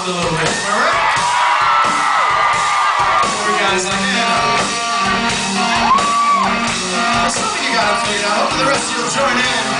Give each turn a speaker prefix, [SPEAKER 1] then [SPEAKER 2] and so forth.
[SPEAKER 1] around a little bit. All right? You guys like that? Some of you got it figured out. Hopefully the rest of you will join in.